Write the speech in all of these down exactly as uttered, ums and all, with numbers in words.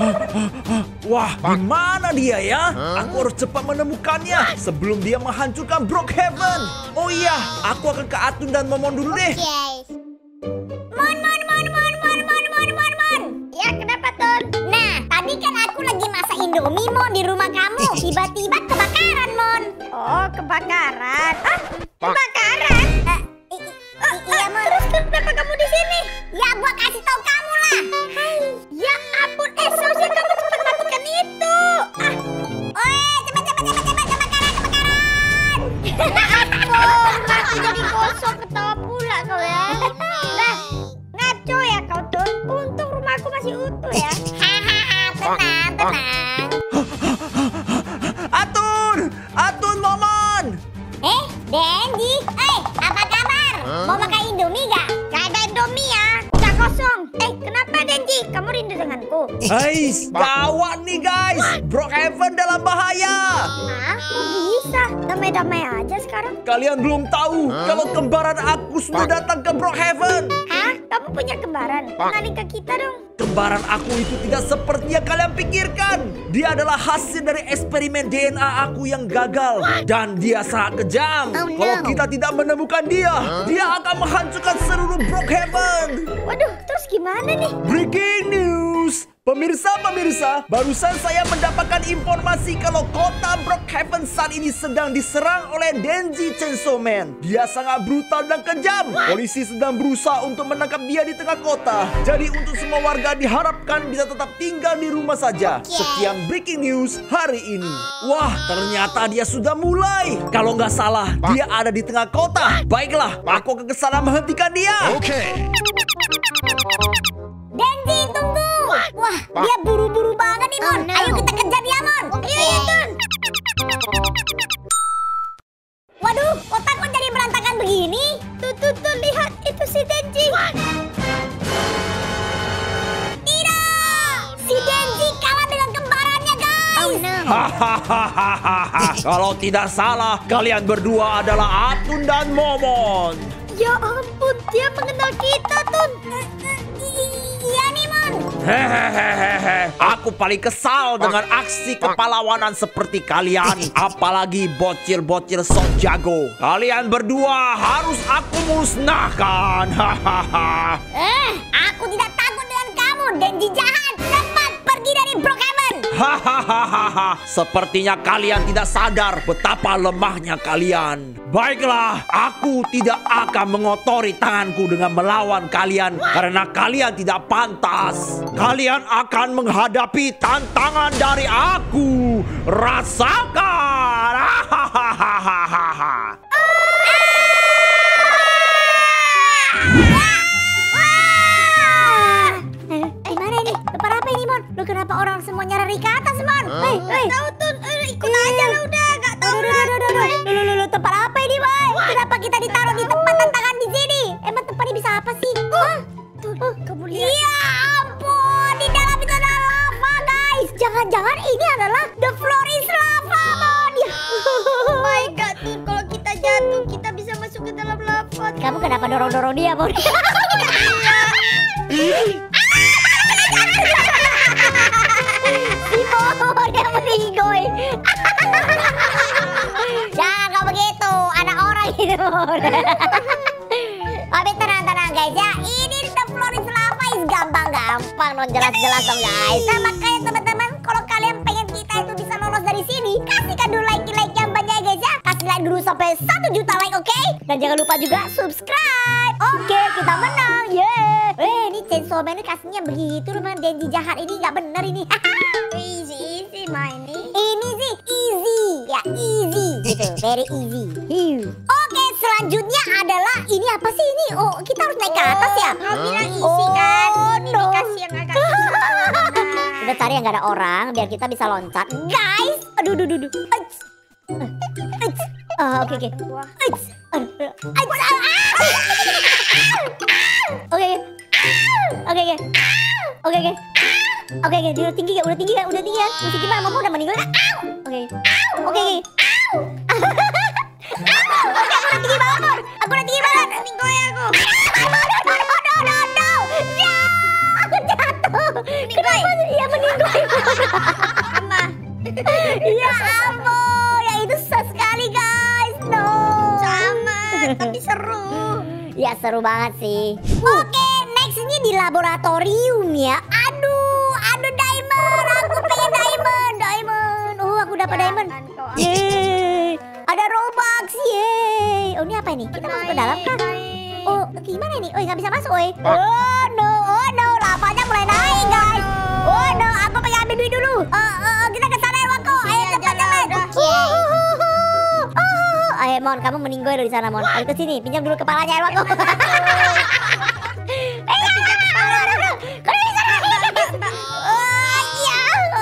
Wah, di mana dia ya? Aku harus cepat menemukannya sebelum dia menghancurkan Brookhaven. Oh iya, aku akan ke Atun dan Momon dulu deh. Mon, mon, mon, mon, mon, mon, mon, mon, mon. Ya, kenapa, Tun? Nah, tadi kan aku lagi masak Indomie, Mon, di rumah kamu. Tiba-tiba kebakaran, Mon. Oh, kebakaran. Ah, kebakaran? Uh, iya, Mon. Terus kenapa kamu di sini? Ya, buat kasih tahu kamu lah. Hai. Ya ampun, eh, seharusnya kamu cepat matikan itu. Ah. Oi, cepat, cepat, cepat, cepat, kebakaran, kebakaran. Ampun, aku jadi gosong ketawa pula kau ya. Nah, ngaco ya kau, Tun. Untung rumahku masih utuh ya. Hahaha, tenang, tenang. Atun! Atun, Momon! Eh, Denji, eh, apa kabar? Mau makan Indomie gak? Gak ada Indomie ya, udah kosong. Eh, kenapa Denji? Kamu rindu denganku? Guys, gawat nih guys. Brookhaven dalam bahaya. Ah, kok bisa? Damai-damai aja sekarang. Kalian belum tahu kalau kembaran aku sudah datang ke Brookhaven. Hah? Kamu punya kembaran? Kenalin ke kita dong. Kembaran aku itu tidak seperti yang kalian pikirkan. Dia adalah hasil dari eksperimen D N A aku yang gagal. Dan dia sangat kejam. Oh, no. Kalau kita tidak menemukan dia, dia akan menghancurkan seluruh Brookhaven. Waduh, terus gimana nih? Breaking news. Pemirsa-pemirsa, barusan saya mendapatkan informasi kalau kota Brookhaven saat ini sedang diserang oleh Denji Chainsaw Man. Dia sangat brutal dan kejam. Polisi sedang berusaha untuk menangkap dia di tengah kota. Jadi untuk semua warga diharapkan bisa tetap tinggal di rumah saja. Sekian breaking news hari ini. Wah, ternyata dia sudah mulai. Kalau nggak salah, dia ada di tengah kota. Baiklah, aku akan kesana menghentikan dia. Oke. Denji, tunggu. Wah, dia buru-buru banget nih, Mon. Ayo kita kejar dia, Mon. Oke, Tun. Waduh, kota kok jadi berantakan begini? Tuh, tuh, tuh, lihat. Itu si Denji. Tidak! Si Denji kalah dengan kembarannya, guys. Oh, no. Hahaha. Kalau tidak salah, kalian berdua adalah Atun dan Momon. Ya ampun, dia mengenal kita, Tun. Iya nih, Mon. Hehehehe, aku paling kesal dengan aksi kepahlawanan seperti kalian. Apalagi bocil-bocil sok jago. Kalian berdua harus aku musnahkan. Hahaha. Eh, aku tidak takut dengan kamu, Denji jahat. Cepat pergi dari Brookhaven. Hahaha. Sepertinya kalian tidak sadar betapa lemahnya kalian. Baiklah, aku tidak akan mengotori tanganku dengan melawan kalian karena kalian tidak pantas. Kalian akan menghadapi tantangan dari aku. Rasakan. Hahaha. Gimana ini? Lepas apa ini, Mon? Lu kenapa orang semua nyari ke atas, Mon? Hei, hei. Tahu, Tun. Ikut aja lah udah. Gak tahu lah. Lu, lu, lu, tempat apa ini, Boy? Kenapa kita ditaruh di tempat tantangan di sini? Emang tempat ini bisa apa sih? Hah? Tuh, kamu lihat. Ya ampun, di dalam itu ada lava, guys. Jangan-jangan ini adalah the floor is lava, Mon. Oh my God, Tun. Kalau kita jatuh, kita bisa masuk ke dalam lava. Kamu kenapa dorong-dorong dia, Mon? Simon yang meninggoy. Jangan kau begitu, anak orang itu. Tapi tenang-tenang guys ya, ini the floor is lava is gampang-gampang, non jelas-jelas dong guys. Nah makanya teman-teman, kalau kalian pengen kita itu bisa lolos dari sini, kasihkan dulu like-like yang banyak guys ya. Kasih like dulu sampai satu juta like, oke? Okay? Dan jangan lupa juga subscribe. Oke, okay, kita menang, yeah. Eh, ini Chainsaw Man ini kasihnya begitu, teman. Denji jahat ini nggak bener ini. Easy, easy main ini. Ini sih easy, ya easy, gitu, very easy. Oke, okay, selanjutnya adalah ini apa sih ini? Oh, kita harus naik ke atas ya? Kamu bilang easy kan? Ini no. Dikasih yang agak Kita cari yang gak ada orang biar kita bisa loncat. Guys, aduh, aduh, aduh. Ah, oke, oke. Oke, oke, oke, oke, oke. Oke, oke, udah tinggi ya, udah tinggi ya, udah tinggi ya. Mesti gimana? Mama udah meninggal. Oke, oke, oke. Oke, aku udah tinggi banget. Aku udah tinggi banget. Meninggoy aku. No, no, no, no, no, no. Ya, aku jatuh. Kenapa? Iya, meninggoy. Sama. Ya ampun, ya itu susah sekali guys. No. Sama, tapi seru. Ya seru banget sih. Oke, next ini di laboratorium ya. Aduh, aduh diamond. Aku pengen diamond, diamond. Oh, aku dapat diamond. Yeay. Ada Robux, yeay. Oh, ini apa ini? Kita masuk ke dalam kah? Oh, gimana nih? Oh, nggak bisa masuk, oi. Oh no, oh no, lavanya mulai naik, guys. Oh no, aku pengen ambil duit dulu. Uh, uh, kita ke sana ya, Wako. Ayo cepat cepat. Ayo, Mon, kamu meninggoy di sana, Mon. Ayo ke sini, pinjam dulu kepalanya, ya, Wako. Eh, pinjam kepala dulu. Kau di sana. Oh, ya.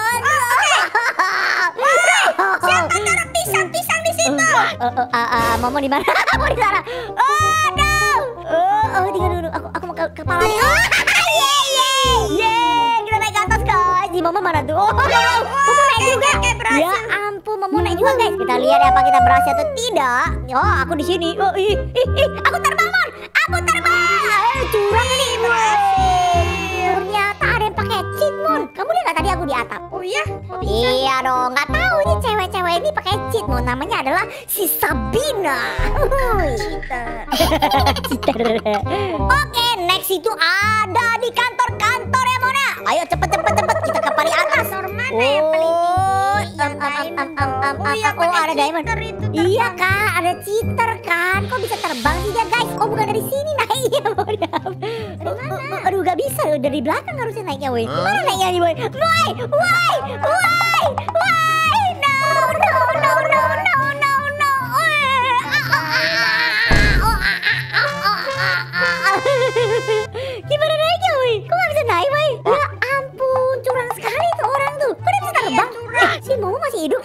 Siapa taruh pisang-pisang di situ? Oh, oh, ah, Momo di mana? Momo di sana. Oh no. Oh, oh, tinggal dulu. Aku, aku mau ke kepala nih. Oh, yeay, yeay, yeay. Kita naik ke atas, guys. Si Momo mana tuh? Oh, Momo, Momo naik juga. Ya ampun, Momo naik juga, guys. Kita lihat ya, apa kita berhasil atau tidak. Oh, aku di sini. Oh, ih, ih, ih. Aku terbang, Mon. Aku terbang. Eh, curang ini, berhasil. Ternyata ada yang pakai cheat, Mon. Kamu lihat nggak tadi aku di atap? Oh iya? Iya dong. Nggak tahu ini cewek-cewek ini pakai cheat, Mon. Namanya adalah si Sabina. Cheater. Cheater. Oke, next itu ada di kantor-kantor ya, Mona. Ayo cepet cepet cepet kita ke paling atas. Mana yang paling tinggi? Yang diamond. Oh, ada diamond. Iya kak, ada cheater kan. Kok bisa terbang sih dia, guys? Oh, bukan dari sini naiknya, Mona. Dari mana? Aduh, gak bisa. Dari belakang harusnya naiknya, woi. Mana naiknya nih, woi? Woi, woi, woi, woi. No, no, no, no, no, no, no. Gimana naiknya, woi? Kok gak bisa naik, woi? Ya ampun, curang sekali tuh orang tuh. Kok dia bisa terbang? Eh, si Momo masih hidup.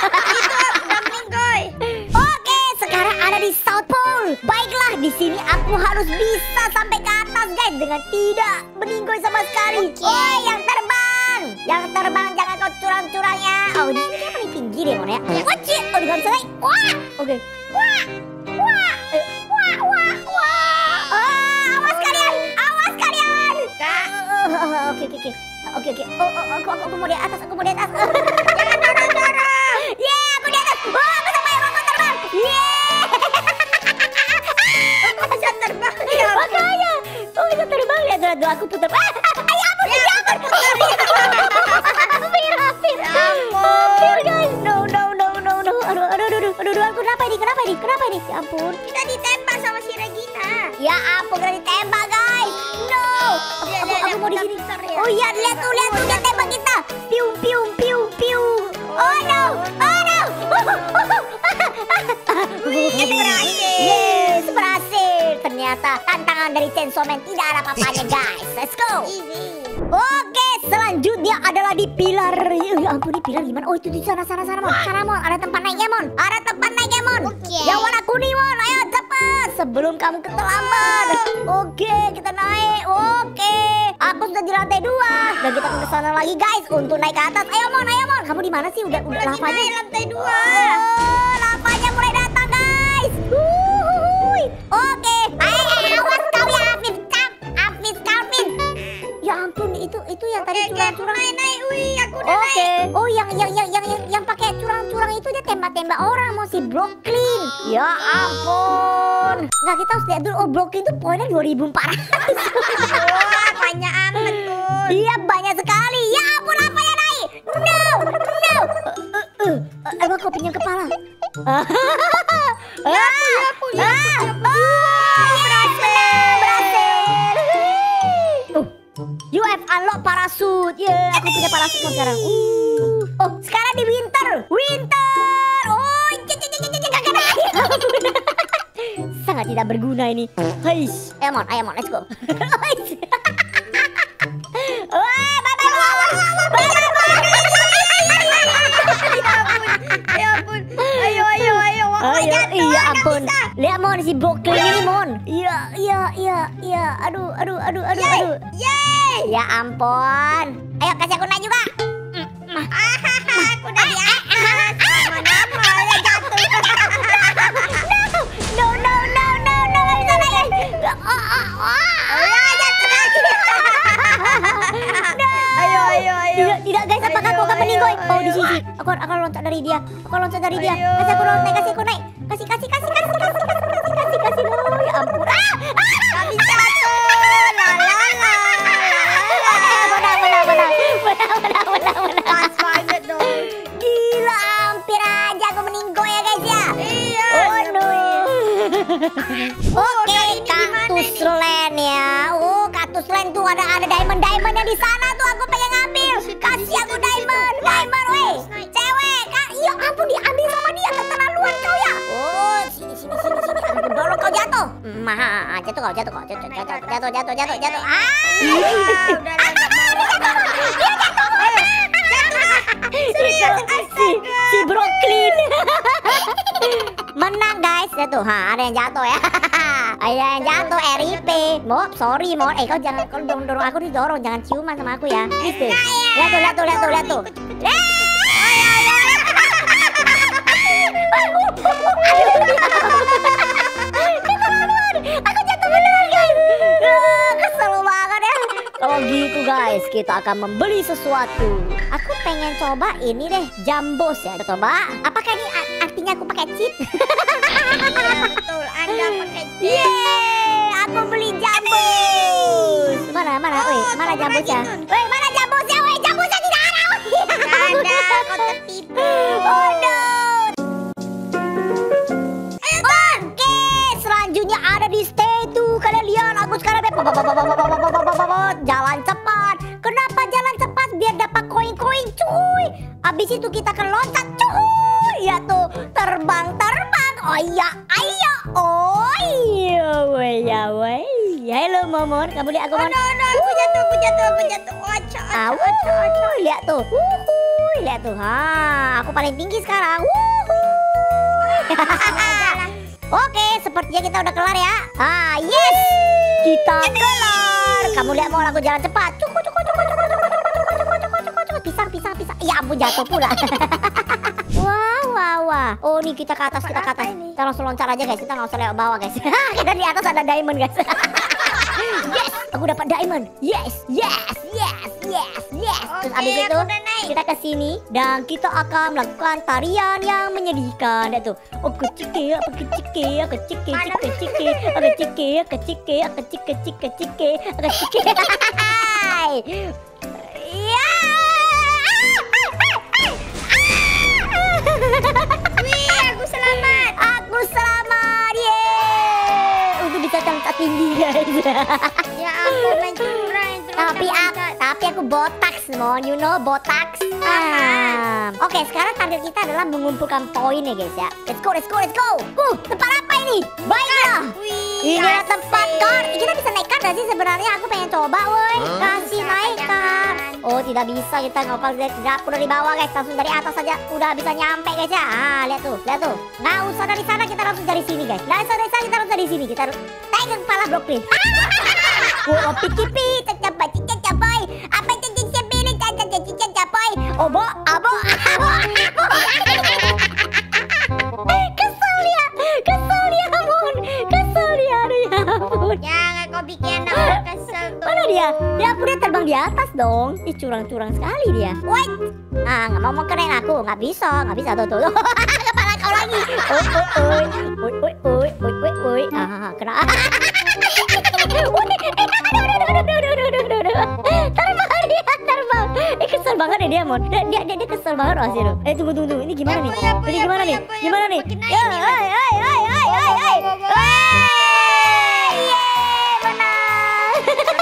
Oke, sekarang ada di South Pole. Baiklah, di sini aku harus bisa sampai ke atas, guys, dengan tidak meninggoy sama sekali. Woi, yang terbang, yang terbang jangan kau curang-curang ya. Oh, di sini dia paling tinggi deh, Mon ya. Wajib, oh, nggak bisa naik. Wah, oke. Wah, wah, wah, wah, wah. Awas kalian, awas kalian. Oke, oke, oke, oke, oke. Oh, oh, aku, aku, aku mau di atas, aku mau di atas. Jangan dorong-dorong. Yeah, aku di atas. Oh, aku sampai, aku terbang. Yeah. Aku bisa terbang. Ya, makanya. Oh, bisa terbang. Lihat, lihat, lihat, aku putar. Ah, ya ampun, ya ampun, putar. Hampir, hampir. Hampir, guys. No, no, no, no, no. Aduh, aduh, aduh, aduh, aduh, aduh, kenapa ini, kenapa ini, kenapa ini? Ya ampun. Kita ditembak sama si Regina. Ya ampun, kita ditembak, guys. No. Aku, aku, aku mau di sini. Oh iya, lihat tuh, lihat tuh, dia tembak kita. Piung, piung, piung, piung. Oh no, oh no. Wih, berhasil. Yes, berhasil. Ternyata tantangan dari Chainsaw Man tidak ada apa-apanya, guys. Let's go. Easy. Oke, selanjutnya adalah di pilar. Ya ampun, di pilar gimana? Oh, itu di sana, sana, sana, Mon. Sana, Mon. Ada tempat naiknya, Mon. Ada tempat naiknya, Mon. Okay. Yang warna kuning, Mon. Ayo cepat sebelum kamu terlambat. Oke, kita naik. Oke, aku sudah di lantai dua. Dan kita ke sana lagi, guys, untuk naik ke atas. Ayo, Mon. Ayo, Mon. Kamu di mana sih? Udah, udah lavanya. Di lantai dua. Oh, lavanya mulai datang, guys. Uhuy. Oke. Ayo, awas kau ya, Afif. Afif, Calvin. Ya ampun, itu itu yang tadi curang-curang. Naik, naik, wih, aku udah naik. Oke. Oh, yang yang yang yang yang, yang pakai curang-curang itu dia tembak-tembak orang, mau si Brooklyn. Ya ampun. Nggak, kita harus lihat dulu. Oh, Brooklyn itu poinnya dua ribu empat ratus. Wah, banyak amat tuh. Iya, banyak sekali. Ya ampun, apa yang naik? No, no. Eh, uh, uh, kau pinjam kepala. Ya ampun, ya ampun, ya ampun. Berhasil, berhasil. You have unlock parasut. Ya, yeah, aku punya parasut sekarang. Uh. Oh, sekarang di winter. Winter. Oh, kakak naik. Sangat tidak berguna ini. Hais. Ayo, Mon, ayo, Mon, let's go. Hais. Wah, bye bye, bye bye. Ya ampun. Ayo, ayo, ayo. Ayo, iya ampun. Lihat, Mon, si Brooklyn ini, Mon. Iya, iya, iya, iya. Aduh, aduh, aduh, aduh, aduh. Yeay. Ya ampun. Ayo kasih aku naik juga. Aku udah di atas. Mana ya jatuh. No, no, no, no, no, nggak bisa naik. Oh, oh, oh. Ya jatuh lagi. Ayo, ayo, ayo. Tidak, tidak, guys. Apakah aku meninggoy. Oh di sini. Aku akan loncat dari dia. Aku loncat dari dia. Kasih aku naik, kasih aku naik. Kasih kasih kasih kasih kasih kasih kasih kasih kasih. Oh ya ampun. Ah, Gak bisa tuh. La la la. menang menang menang menang menang menang menang. Pas banget dong. Gila, hampir aja aku meninggoy ya guys ya. Iya. Oh no. Oke, kali ini gimana kaktus nih? land ya. Oh, kaktus land tuh ada ada diamond diamondnya di sana tuh. Aku pengen ngambil. Kasih aku diamond, diamond, weh. Cewek, kak, ya ampun diambil sama dia. Keterlaluan kau ya. Oh, sini sini sini sini. Ampun, dorong kau jatuh. Mah, jatuh kau, jatuh kau, jatuh, jatuh, jatuh, jatuh, jatuh, jatuh. Ah, Ah, udah lah, nggak mau. serius, si si Brooklyn. Menang guys, jatuh. Ha, ada yang jatuh ya. Ada yang jatuh R I P. Mo, sorry Mo. Eh kau jangan kau dorong dorong aku didorong, jangan ciuman sama aku ya. Please deh. Lihat tuh, lihat tuh, lihat tuh, lihat tuh. Keterlaluan. Aku jatuh beneran guys. Ah, kesel banget ya. Kalau gitu guys, kita akan membeli sesuatu. Aku pengen coba ini deh, jambos ya. Kita coba. Apakah ini artinya aku pakai cheat? Iya betul. Anda pakai Yeay, aku beli jambus. Mana, mana, Oh, woi, mana kau jambusnya? berani, Nun. Woi, mana jambusnya? Woi, jambusnya tidak ada. Ada, kau tertipu. Oh no. Oke, selanjutnya ada di stay tuh. Kalian lihat, aku sekarang jalan cepat. Kenapa jalan cepat? Biar dapat koin-koin, cuy. Abis itu kita akan loncat, cuy. Ya tuh, terbang-terbang. Oh iya, ayo. Oh iya, woi ya, woi. Halo Momon, kamu lihat aku Oh Mon? no, no, aku jatuh, aku jatuh, aku jatuh. Wacok. Awas, lihat tuh. Wuhui, lihat tuh. Ha, aku paling tinggi sekarang. Wuhui. Oke, sepertinya kita udah kelar ya. Ah, yes. Kita kelar. Kamu lihat mau aku jalan cepat. Cukup, cukup, cukup, cukup, cukup, cukup, cukup, cukup, cukup, cukup. Pisang, pisang, pisang. Ya ampun, jatuh pula. Wah, wah, wah. Oh, nih kita ke atas, kita ke atas. Kita langsung loncat aja guys. Kita nggak usah lewat bawah guys. Kita di atas ada diamond guys. Yes, aku dapat diamond. Yes, yes, yes, yes, yes. Terus Oke, abis itu aku udah naik. kita ke sini dan kita akan melakukan tarian yang menyedihkan. Lihat tuh. Oh, kecike, apa kecike, kecike, kecike, kecike, kecike, kecike, kecike, kecike. Ya. Wih, aku selamat. Aku selamat. Yeay. Untuk bisa loncat tinggi guys. Ya ampun, main curang terus. Tapi aku, tapi aku botax, Mon, you know botax. Ah. Oke, sekarang target kita adalah mengumpulkan poin ya guys ya. Let's go, let's go, let's go. Uh, tempat apa ini? Baiklah. Wih, Ini adalah asik. tempat kar. Kita bisa naik kar gak sih sebenarnya? Aku pengen coba, woi. Kasih Bisa, naik kar. jangan. Oh, tidak bisa, kita ngopal dari dapur dari bawah guys. Langsung dari atas saja udah bisa nyampe guys ya. Ah, lihat tuh, lihat tuh. Nggak usah dari sana, kita langsung dari sini guys. Nggak usah dari sana, kita langsung dari sini. Kita harus naik ke kepala Brooklyn. Oh, pikipi, cacapai, cacapai. Apa cacapai, cacapai, cacapai. Obo, abo, abo, abo. Kesel ya, kesel ya, Mon. Kesel ya, aduh ya ampun. Jangan kau bikin aku kesel tuh. Mana dia? Dia udah terbang di atas dong. Ih, curang-curang sekali dia. Wait. Ah, nggak mau mau kenain aku. Nggak bisa, nggak bisa. Tuh, tuh, tuh. Kepala kau lagi. Oi, oi, oi. Oi, oi, oi. Oi, oi, oi. Ah, kena. Terbang dia, terbang. Eh, kesel banget deh dia, Mon. Dia, dia, dia, dia kesel banget loh, Asiro. Eh, tunggu, tunggu, tunggu. Ini gimana nih? Ya, apa, Ini ya, gimana apa, nih? ya, apa, ya, Gimana apa, nih? makin naik Ya, nih, ay, ay, ay, ay, ay, ay. Wow, wow, wow. Wey, yeay, menang.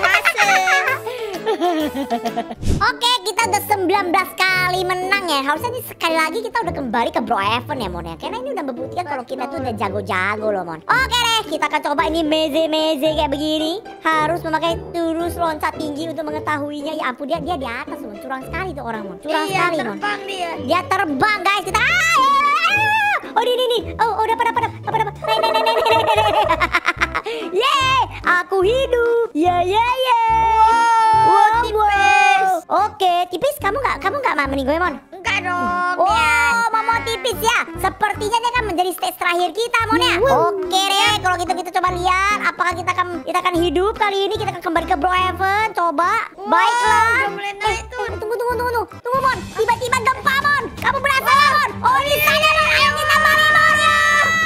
Oke, kita udah sembilan belas kali menang ya. Harusnya ini sekali lagi kita udah kembali ke Bro Heaven ya, Mon ya. Karena ini udah membuktikan kalau kita tuh udah jago-jago loh, Mon. Oke deh, kita akan coba ini meze-meze kayak begini. Harus memakai turus loncat tinggi untuk mengetahuinya. Ya ampun, dia dia di atas, Mon. Curang sekali tuh orang, Mon. Curang Iya, sekali, Mon. terbang dia. Dia terbang, guys. Kita oh, ini nih. Oh, oh, dapat dapat dapat dapat. Naik, naik, naik, naik, naik, naik. Yeay, aku hidup. Ya, ya, ya. Wow, tipis. Oke, tipis kamu nggak kamu nggak mau meninggoy, Mon? Enggak dong. Oh, biasa. mau mau tipis ya. Sepertinya dia akan menjadi stage terakhir kita, Mon ya. Oke deh, kalau gitu kita coba lihat apakah kita akan kita akan hidup kali ini, kita akan kembali ke Bro Heaven. Coba. Wow, Baiklah. udah mulai naik tuh. Eh, tunggu tunggu tunggu tunggu. Tunggu tunggu Mon. Tiba-tiba gempa Mon. Kamu berasa Mon? Oh di sana Mon. Ayo kita balik Mon ya.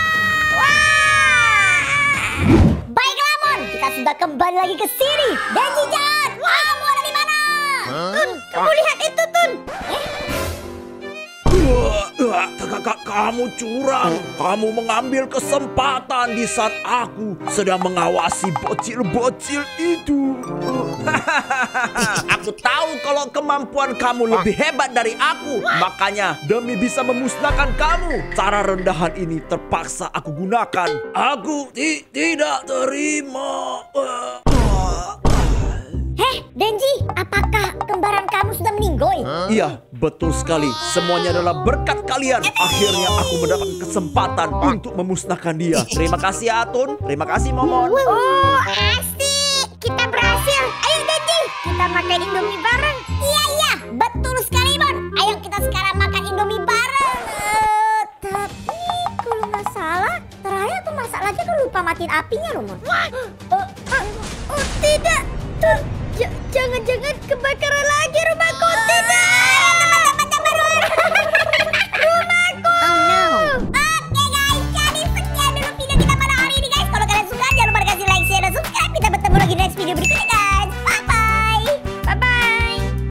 Wah. Baiklah Mon. Kita sudah kembali lagi ke sini. Denji jahat. Kamu ada di mana? Tun, kamu lihat itu Tun. Eh? Wah, kakak kamu curang. Kamu mengambil kesempatan di saat aku sedang mengawasi bocil-bocil itu. Aku tahu kalau kemampuan kamu lebih hebat dari aku. Makanya demi bisa memusnahkan kamu, cara rendahan ini terpaksa aku gunakan. Aku ti- tidak terima. Heh, Denji, apakah kembaran kamu sudah meninggoy? Iya, betul sekali. Semuanya adalah berkat kalian. Akhirnya aku mendapat kesempatan untuk memusnahkan dia. Terima kasih Atun. Terima kasih Momon. Oh, asik. Kita berhasil. Ayo Denji, Kita makan Indomie bareng. iya iya, betul sekali Mon. Ayo kita sekarang makan Indomie bareng. Eh, tapi kalau nggak salah, terakhir aku masak lagi aku lupa matiin apinya loh Mon. Oh, oh, oh tidak. Tun, j- jangan-jangan kebakaran lagi.